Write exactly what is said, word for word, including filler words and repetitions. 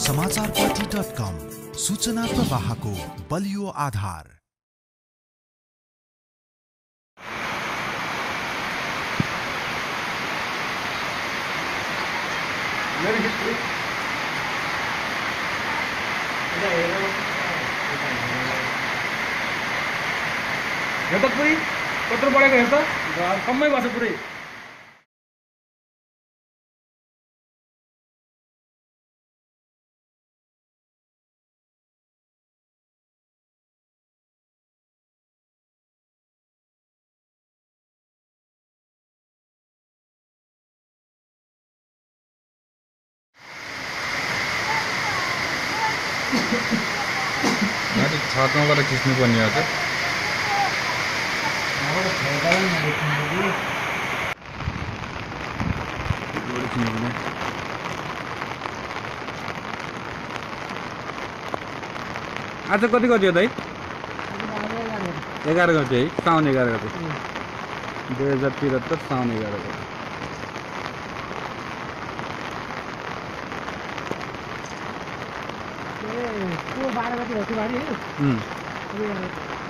समाचारपाटी dot कम सूचना प्रवाहको बलियो आधार। हेर्दा पुरै कत्रो बढेको हेर्दा कम्मै भएको छ पुरै। माथि छतमाबाट खिच्नु पर्ने हो त। आज कति गति हो दाइ? एघार गते है, साउन एघार गते दुई हजार त्रिहत्तर साउन एघार गते। बाह्र गति होती बारी